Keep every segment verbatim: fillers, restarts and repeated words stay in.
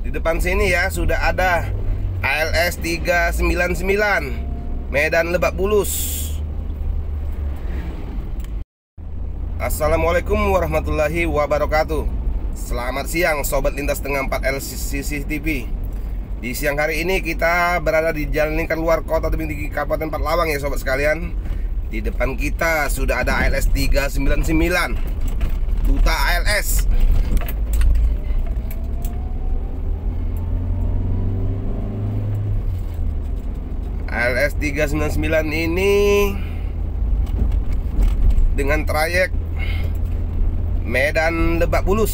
Di depan sini ya sudah ada A L S tiga sembilan sembilan Medan Lebak Bulus. Assalamualaikum warahmatullahi wabarakatuh. Selamat siang sobat lintas tengah empat L C C T V. Di siang hari ini kita berada di Jalan Lingkar Luar Kota Tebing Tinggi Kabupaten Empat-Lawang ya sobat sekalian. Di depan kita sudah ada A L S tiga sembilan sembilan Duta A L S. A L S tiga sembilan sembilan ini dengan trayek Medan Lebak Bulus.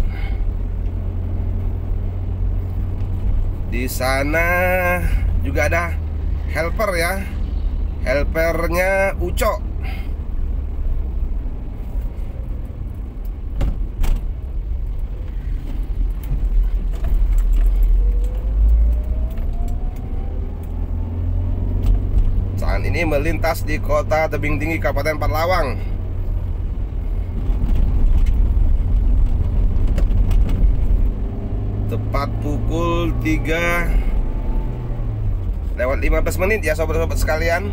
Di sana juga ada helper ya. Helpernya Uco. Saat ini melintas di Kota Tebing Tinggi Kabupaten Empat-Lawang. Tepat pukul tiga lewat lima belas menit ya sobat-sobat sekalian.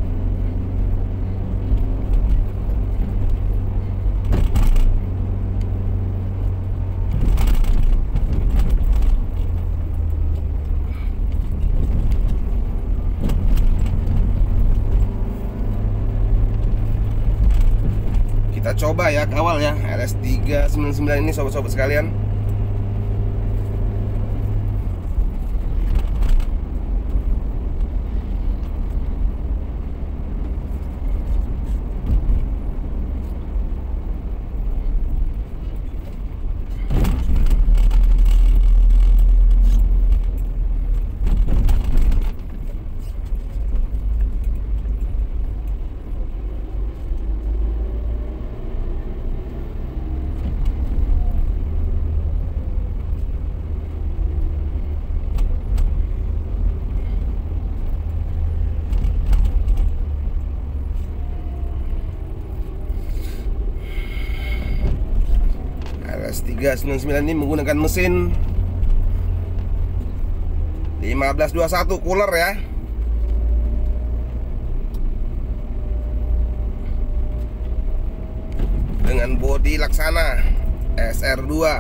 Kita coba ya kawal ya A L S tiga sembilan sembilan ini sobat-sobat sekalian. A L S tiga sembilan sembilan ini menggunakan mesin lima belas dua puluh satu cooler ya. Dengan bodi Laksana S R dua.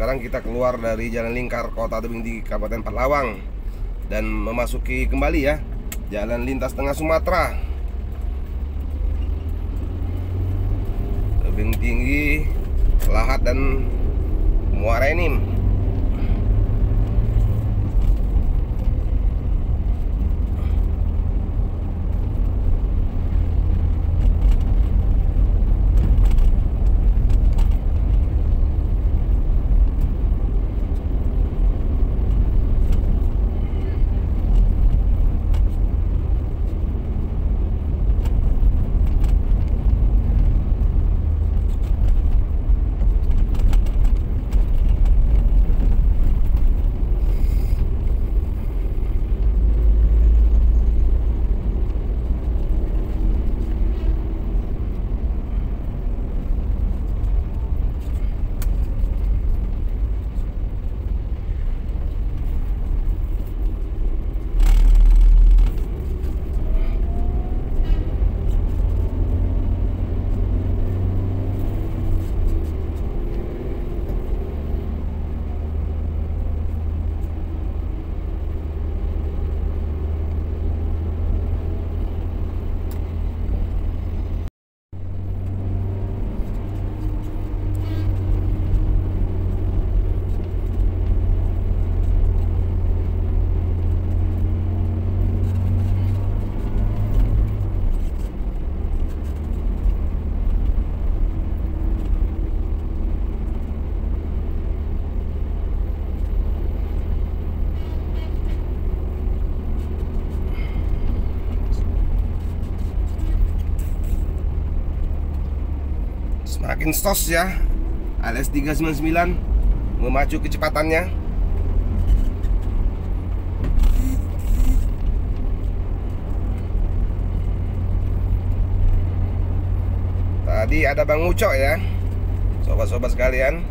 sekarang kita keluar dari Jalan Lingkar Kota Tebing Tinggi Kabupaten Patlawang dan memasuki kembali ya Jalan Lintas Tengah Sumatera. Tebing Tinggi, Lahat dan Muara Enim. Semakin stos ya, alias tiga sembilan sembilan memacu kecepatannya. Tadi ada Bang Ucok ya, sobat-sobat sekalian.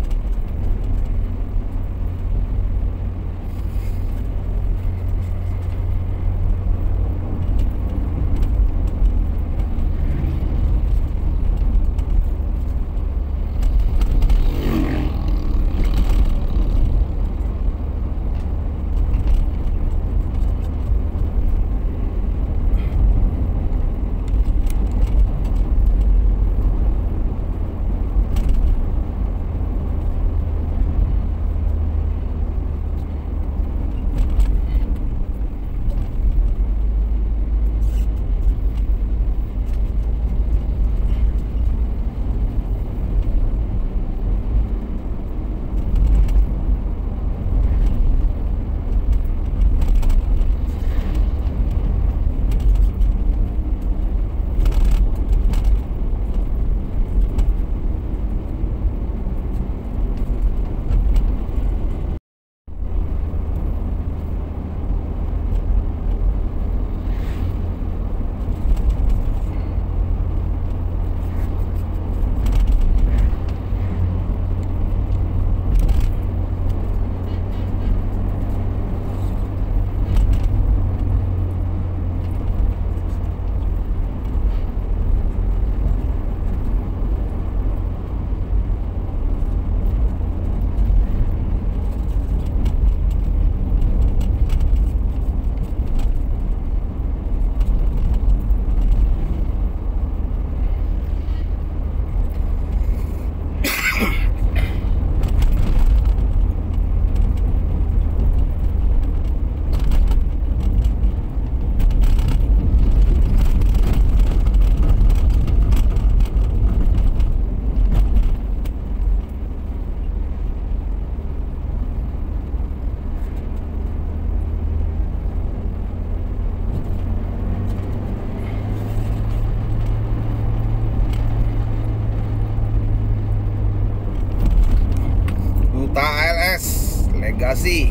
Legasi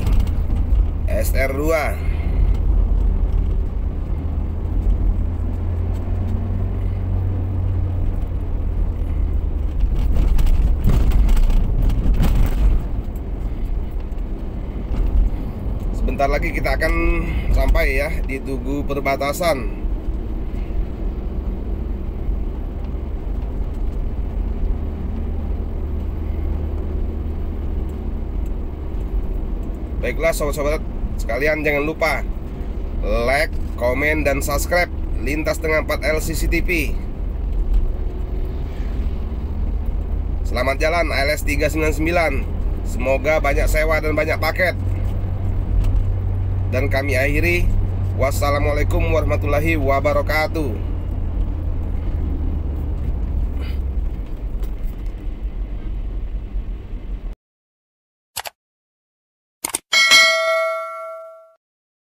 S R dua. Sebentar lagi kita akan sampai ya di Tugu Perbatasan. Baiklah sobat-sobat sekalian, jangan lupa like, komen, dan subscribe Lintas Tengah empat L C C T V. Selamat jalan A L S tiga sembilan sembilan. Semoga banyak sewa dan banyak paket. Dan kami akhiri, wassalamualaikum warahmatullahi wabarakatuh.